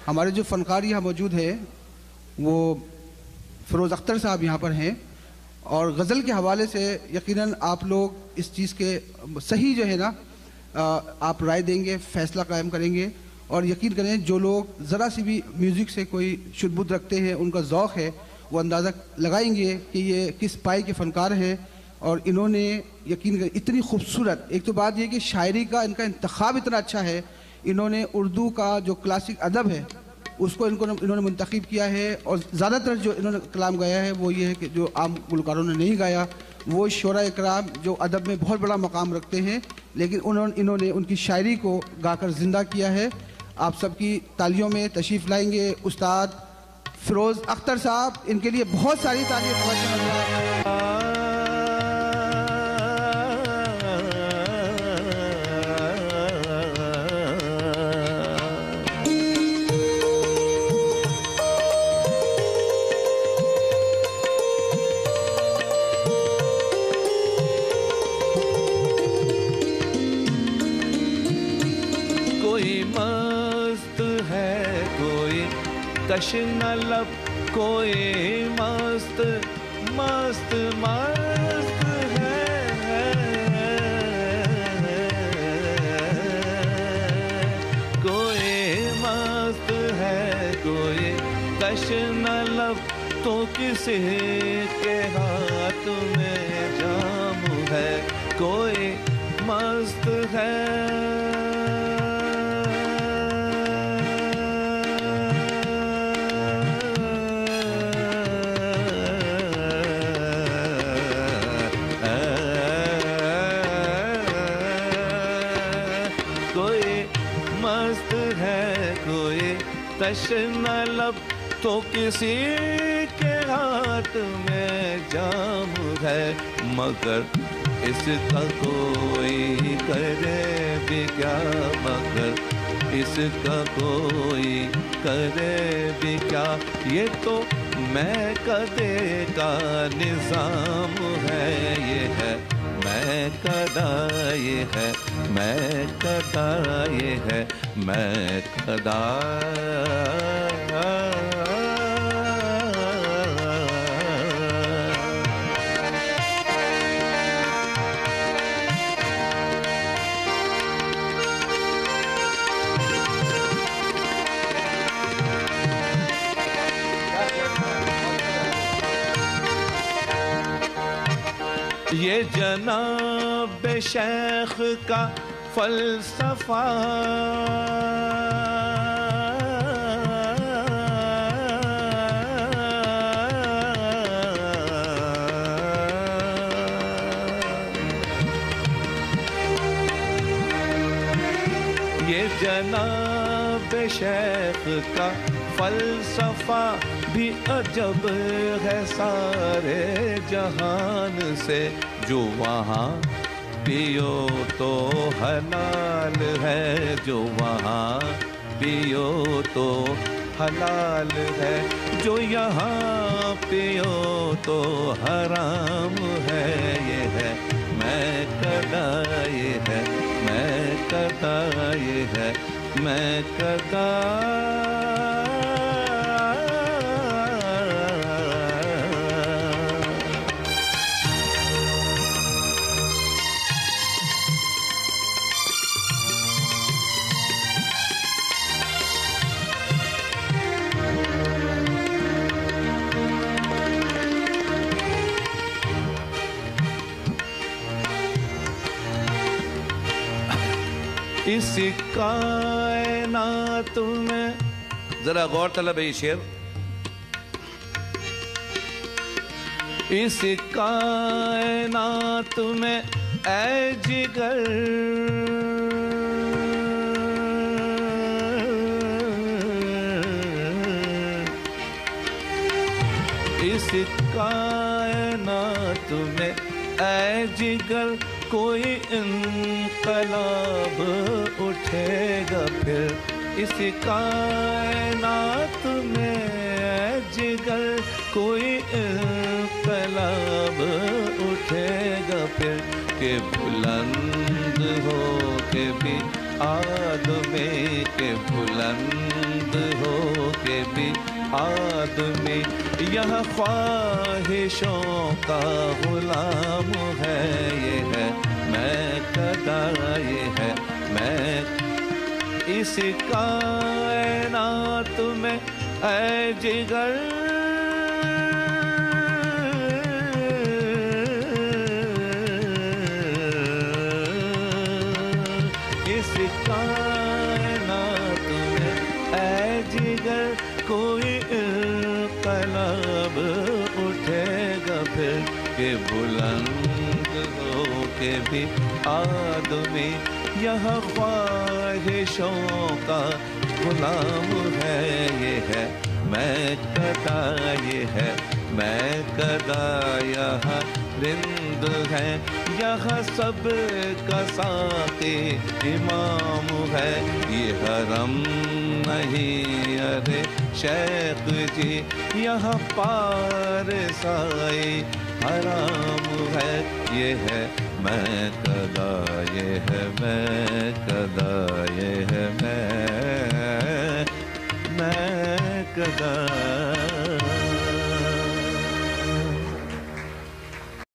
हमारे जो फ़नकार यहाँ मौजूद है वो फ़िरोज़ अख्तर साहब यहाँ पर हैं, और गज़ल के हवाले से यकीनन आप लोग इस चीज़ के सही जो है ना आप राय देंगे, फ़ैसला कायम करेंगे। और यकीन करें जो लोग ज़रा सी भी म्यूज़िक से कोई शुद्ध रखते हैं, उनका ज़ौक़ है, वो अंदाज़ा लगाएंगे कि ये किस पाई के फ़नकार हैं। और इन्होंने यकीन करें इतनी खूबसूरत, एक तो बात ये कि शायरी का इनका इंतखाब इतना अच्छा है, इन्होंने उर्दू का जो क्लासिक अदब है उसको इन्होंने मुंतखब किया है। और ज़्यादातर जो इन्होंने कलाम गाया है वो ये है कि जो आम गुलकारों ने नहीं गाया, वो शोरा इकराम जो अदब में बहुत बड़ा मकाम रखते हैं, लेकिन इन्होंने उनकी शायरी को गाकर ज़िंदा किया है। आप सबकी तालियों में तशरीफ़ लाएंगे उस्ताद फ़िरोज़ अख्तर साहब, इनके लिए बहुत सारी तालियां। कश्न लब कोई मस्त मस्त मस्त है, कोई मस्त है, कोई कश्न लब तो किसी के हाथ में जाम है, कोई मस्त है। कश्न लब तो किसी के हाथ में जाम है, मगर इसका कोई करे भी क्या, मगर इसका कोई करे भी क्या, ये तो मैं कदे का निज़ाम है, ये है मैं कदा, ये है मैं कदा, ये है मैं कदा। ये जनाब शेख का फलसफा, ये जनाब शेख का फलसफा भी अजब है सारे जहान से, जो वहाँ पियो तो हलाल है, जो वहाँ पियो तो हलाल है, जो यहाँ पियो तो हराम है, ये है मैं कदा, ये है मैं कदा, ये है मैं कदा। इस कायनात में, जरा गौर तलब है ये शेर, इस कायनात में ऐ जिगर इस कायनात में ऐ जिगर कोई इनकलाब उठेगा फिर, इस कायनात में जिगर कोई इनकलाब उठेगा फिर, के बुलंद हो के भी आदमी के बुलंद रिंद हो के भी आदमी यह ख्वाहिशों का गुलाम है। ये है मैं कदा, ये है मैं इस कायनात में ऐ जिगर इस कायनात में ऐ जिगर कोई इंकलाब उठेगा फिर के बुलंद हो के भी आदमी यह ख्वाहिशों का गुलाम है। ये है मैं कदा, ये है मैं कदा, यह रिंद है यह सब का साक़ी इमाम है। ये हरम नहीं अरे शेख जी यह पार साई हराम है। ये है मैं कदा, ये है मैं कदा, ये है मैं कदा।